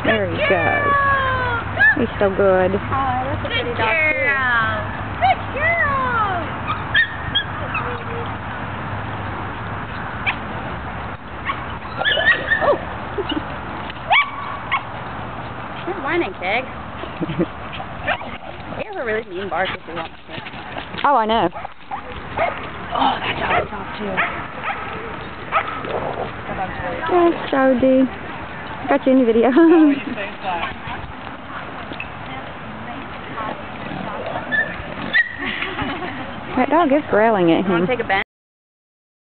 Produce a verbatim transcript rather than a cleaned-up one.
There he goes. He's so good. Oh, that's a Good pretty dog, girl. Good girl. Oh! Quit whining, Keg. We have a really mean bark if you want to. Oh, I know. Oh, that dog's off too. Yes, Jody. Got you in the video. That dog is growling at him. Want to take a bench?